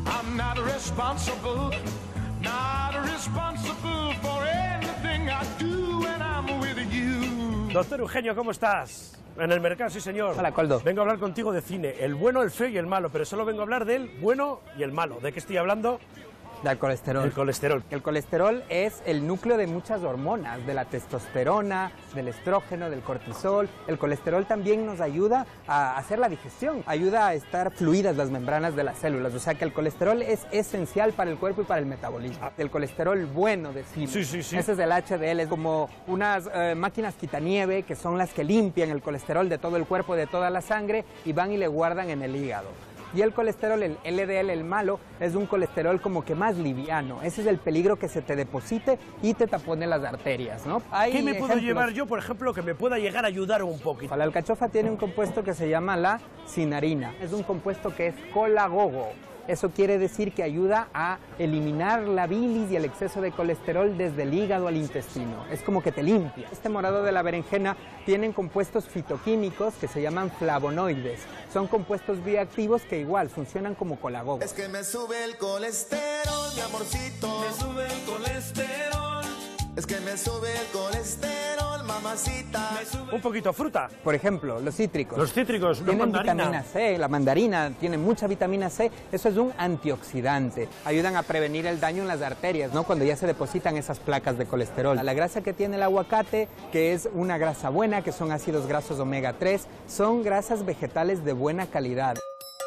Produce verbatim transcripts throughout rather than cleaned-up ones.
I'm not responsible, not responsible for anything I do when I'm with you. Doctor Eugenio, ¿cómo estás? En el mercado, sí señor. Hola, Coldo. Vengo a hablar contigo de cine, el bueno, el feo y el malo, pero solo vengo a hablar del bueno y el malo. ¿De qué estoy hablando? Del colesterol. El colesterol. El colesterol es el núcleo de muchas hormonas, de la testosterona, del estrógeno, del cortisol. El colesterol también nos ayuda a hacer la digestión, ayuda a estar fluidas las membranas de las células. O sea que el colesterol es esencial para el cuerpo y para el metabolismo. El colesterol bueno, decimos. Sí, sí, sí. Ese es el H D L, es como unas eh, máquinas quitanieve que son las que limpian el colesterol de todo el cuerpo, de toda la sangre, y van y le guardan en el hígado. Y el colesterol, el L D L, el malo, es un colesterol como que más liviano. Ese es el peligro, que se te deposite y te tapone las arterias, ¿no? Hay ¿Qué me puedo ejemplos. llevar yo, por ejemplo, que me pueda llegar a ayudar un poquito? La alcachofa tiene un compuesto que se llama la cinarina. Es un compuesto que es colagogo. Eso quiere decir que ayuda a eliminar la bilis y el exceso de colesterol desde el hígado al intestino. Es como que te limpia. Este morado de la berenjena tienen compuestos fitoquímicos que se llaman flavonoides. Son compuestos bioactivos que igual funcionan como colagogo. Es que me sube el colesterol, mi amorcito. Me sube el colesterol. Es que me sube el colesterol, mamacita. Un poquito fruta. Por ejemplo, los cítricos. Los cítricos, una tienen mandarina. vitamina C, la mandarina tiene mucha vitamina C, eso es un antioxidante. Ayudan a prevenir el daño en las arterias, ¿no? Cuando ya se depositan esas placas de colesterol. La grasa que tiene el aguacate, que es una grasa buena, que son ácidos grasos omega tres, son grasas vegetales de buena calidad.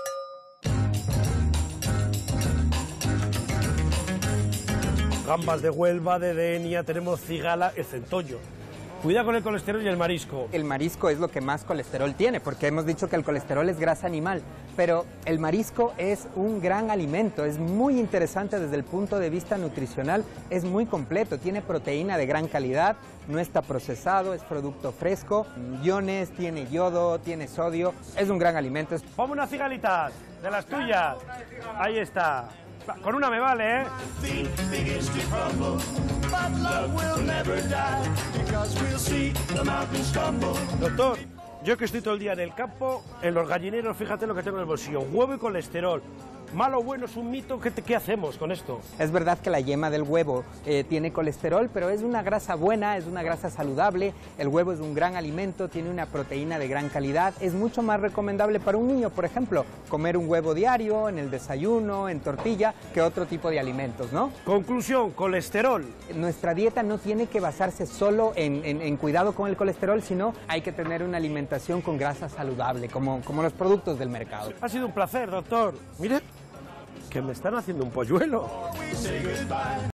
Gambas de Huelva, de Denia, tenemos cigala, el centollo. Cuidado con el colesterol y el marisco. El marisco es lo que más colesterol tiene, porque hemos dicho que el colesterol es grasa animal, pero el marisco es un gran alimento, es muy interesante desde el punto de vista nutricional, es muy completo, tiene proteína de gran calidad, no está procesado, es producto fresco, iones, tiene yodo, tiene sodio, es un gran alimento. Ponme unas cigalitas, de las tuyas. Ahí está. Con una me vale, ¿eh? Doctor, yo que estoy todo el día en el campo, en los gallineros, fíjate lo que tengo en el bolsillo. Huevo y colesterol. Malo o bueno es un mito, ¿qué, te, ¿qué hacemos con esto? Es verdad que la yema del huevo eh, tiene colesterol, pero es una grasa buena, es una grasa saludable. El huevo es un gran alimento, tiene una proteína de gran calidad. Es mucho más recomendable para un niño, por ejemplo, comer un huevo diario, en el desayuno, en tortilla, que otro tipo de alimentos, ¿no? Conclusión, colesterol. Nuestra dieta no tiene que basarse solo en, en, en cuidado con el colesterol, sino hay que tener una alimentación con grasa saludable, como, como los productos del mercado. Ha sido un placer, doctor. Mire, que me están haciendo un polluelo.